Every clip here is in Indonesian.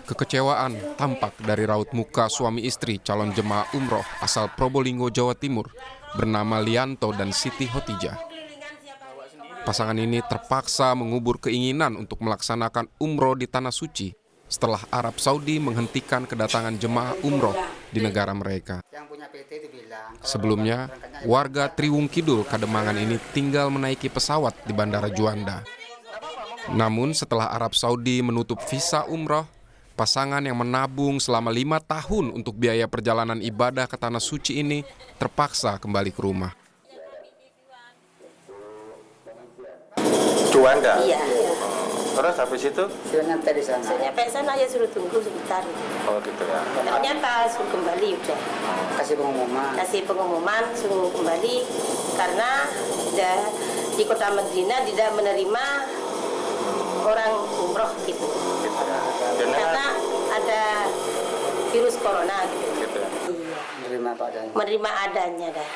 Kekecewaan tampak dari raut muka suami istri calon jemaah umroh asal Probolinggo, Jawa Timur bernama Lianto dan Siti Hotijah. Pasangan ini terpaksa mengubur keinginan untuk melaksanakan umroh di Tanah Suci setelah Arab Saudi menghentikan kedatangan jemaah umroh di negara mereka. Sebelumnya, warga Triwung Kidul, Kademangan ini tinggal menaiki pesawat di Bandara Juanda. Namun setelah Arab Saudi menutup visa umroh, pasangan yang menabung selama 5 tahun untuk biaya perjalanan ibadah ke Tanah Suci ini terpaksa kembali ke rumah. Juanda? Iya. Terus habis itu? Sudah nyampe di sana. Sudah nyampe sana ya suruh tunggu sebentar. Oh gitu ya. Ternyata suruh kembali udah. Kasih pengumuman suruh kembali karena di kota Madinah tidak menerima orang umroh gitu. Karena ada virus corona gitu. Iya. Menerima adanya dah.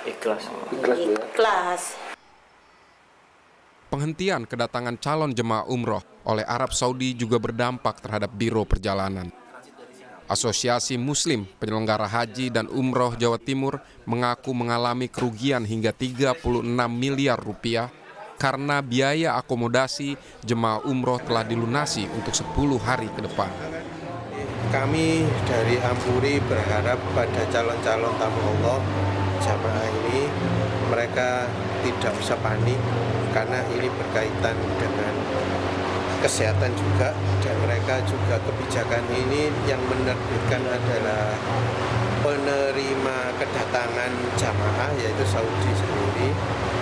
Ikhlas. Penghentian kedatangan calon jemaah umroh oleh Arab Saudi juga berdampak terhadap Biro Perjalanan. Asosiasi Muslim Penyelenggara Haji dan Umroh Jawa Timur mengaku mengalami kerugian hingga 36 miliar rupiah karena biaya akomodasi jemaah umroh telah dilunasi untuk 10 hari ke depan. Kami dari Ampuri berharap pada calon-calon tamu Allah jamaah ini mereka tidak usah panik karena ini berkaitan dengan kesehatan juga, dan mereka juga kebijakan ini yang menerbitkan adalah penerima kedatangan jamaah yaitu Saudi sendiri.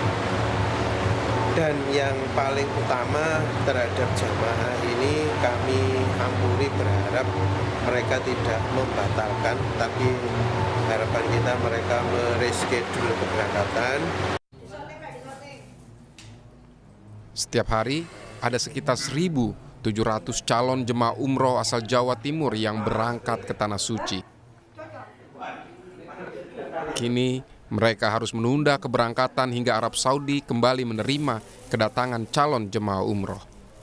Dan yang paling utama terhadap jamaah ini kami Ampuri berharap mereka tidak membatalkan, tapi harapan kita mereka mereschedule keberangkatan. Setiap hari ada sekitar 1.700 calon jemaah umroh asal Jawa Timur yang berangkat ke Tanah Suci. Kini mereka harus menunda keberangkatan hingga Arab Saudi kembali menerima kedatangan calon jemaah umroh.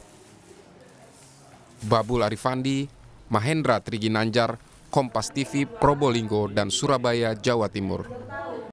Babul Arifandi, Mahendra Triginanjar, Kompas TV, Probolinggo dan Surabaya, Jawa Timur.